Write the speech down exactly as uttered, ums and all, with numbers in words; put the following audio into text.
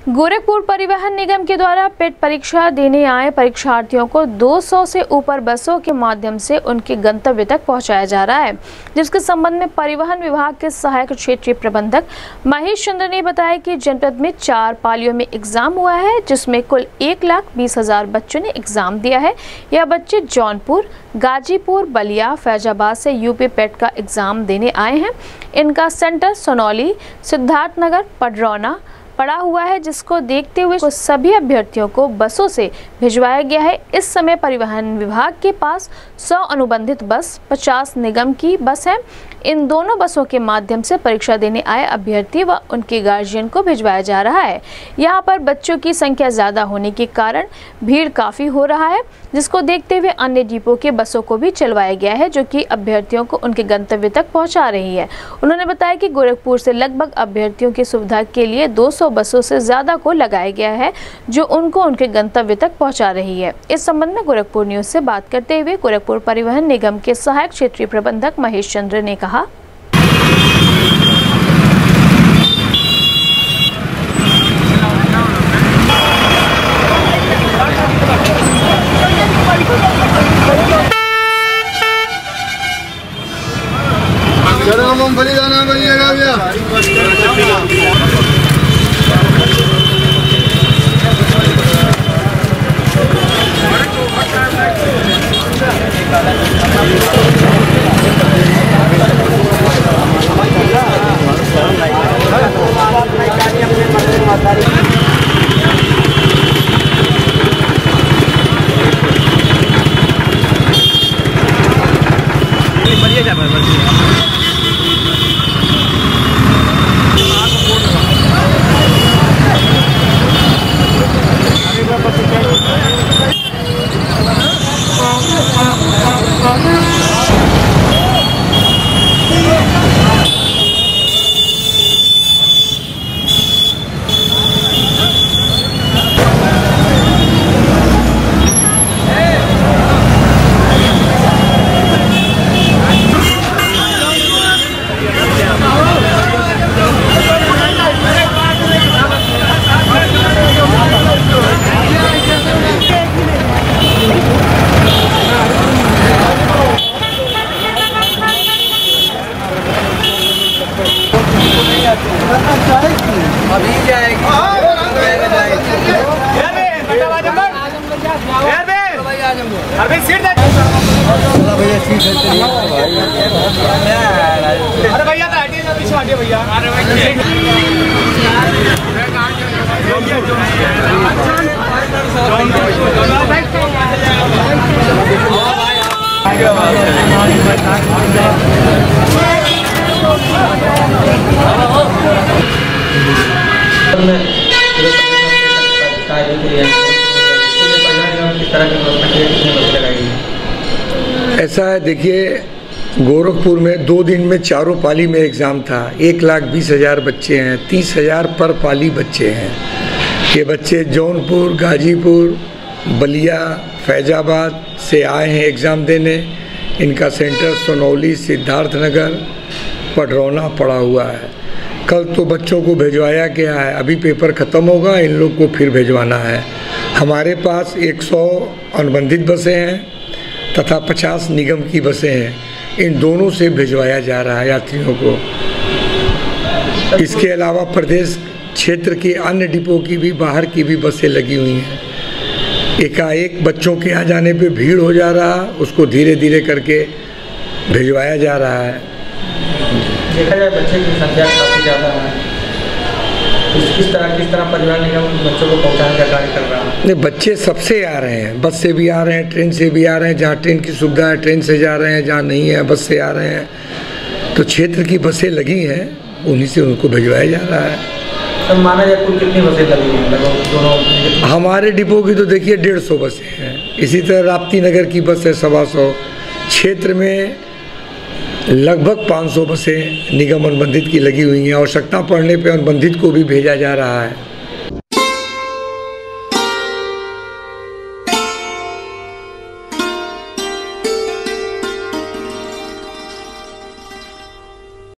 गोरखपुर परिवहन निगम के द्वारा पेट परीक्षा देने आए परीक्षार्थियों को दो सौ से ऊपर बसों के माध्यम से उनके गंतव्य तक पहुंचाया जा रहा है, जिसके संबंध में परिवहन विभाग के सहायक क्षेत्रीय प्रबंधक महेश चंद्र ने बताया कि जनपद में चार पालियों में एग्जाम हुआ है, जिसमें कुल एक लाख बीस हजार बच्चों ने एग्जाम दिया है। यह बच्चे जौनपुर, गाजीपुर, बलिया, फैजाबाद से यूपी पेट का एग्जाम देने आए हैं। इनका सेंटर सोनौली, सिद्धार्थनगर, पडरौना पड़ा हुआ है, जिसको देखते हुए सभी अभ्यर्थियों को बसों से भिजवाया गया है। इस समय परिवहन विभाग के पास सौ अनुबंधित बस, पचास निगम की बस है। इन दोनों बसों के माध्यम से परीक्षा देने आए अभ्यर्थी व उनके गार्जियन को भिजवाया जा रहा है। यहाँ पर बच्चों की संख्या ज़्यादा होने के कारण भीड़ काफ़ी हो रहा है, जिसको देखते हुए अन्य डिपो के बसों को भी चलवाया गया है, जो कि अभ्यर्थियों को उनके गंतव्य तक पहुँचा रही है। उन्होंने बताया कि गोरखपुर से लगभग अभ्यर्थियों की सुविधा के लिए दो सौ बसों से ज़्यादा को लगाया गया है, जो उनको उनके गंतव्य तक पहुँचा रही है। इस संबंध में गोरखपुर न्यूज़ से बात करते हुए गोरखपुर परिवहन निगम के सहायक क्षेत्रीय प्रबंधक महेश चंद्र ने कहा, चलो मूंगफली दाना बनिएगा भैया। अभी जाएगी अरे सीट अरे भैया पीछे हटिए भैया। ऐसा है, देखिए गोरखपुर में दो दिन में चारों पाली में एग्ज़ाम था। एक लाख बीस हज़ार बच्चे हैं, तीस हज़ार पर पाली बच्चे हैं। ये बच्चे जौनपुर, गाजीपुर, बलिया, फैजाबाद से आए हैं एग्ज़ाम देने। इनका सेंटर सोनौली, सिद्धार्थनगर, पडरौना पड़ा हुआ है। कल तो बच्चों को भिजवाया गया है, अभी पेपर ख़त्म होगा, इन लोग को फिर भिजवाना है। हमारे पास एक सौ अनुबंधित बसें हैं तथा पचास निगम की बसें हैं। इन दोनों से भिजवाया जा रहा है यात्रियों को। इसके अलावा प्रदेश क्षेत्र के अन्य डिपो की भी, बाहर की भी बसें लगी हुई हैं। एकाएक बच्चों के आ जाने पे भीड़ हो जा रहा, उसको धीरे धीरे करके भिजवाया जा रहा है। देखा जाए बच्चे की संख्या काफ़ी ज़्यादा है, किस किस तरह किस तरह परिवहन निगम बच्चों को पहुँचाने का कार्य कर रहा है? नहीं, बच्चे सबसे आ रहे हैं, बस से भी आ रहे हैं, ट्रेन से भी आ रहे हैं। जहाँ ट्रेन की सुविधा है ट्रेन से जा रहे हैं, जहाँ नहीं है बस से आ रहे हैं। तो क्षेत्र की बसें लगी हैं, उन्हीं से उनको भिजवाया जा रहा है। तो माना जाए कुल कितनी बसें लगी हैं लगभग दोनों? हमारे डिपो की तो देखिए डेढ़ सौ बसें हैं। इसी तरह राप्ती नगर की बस है सवा सौ। क्षेत्र में लगभग पाँच सौ बसें निगम अनुबंधित की लगी हुई हैं। आवश्यकता पड़ने पर अनुबंधित को भी भेजा जा रहा है।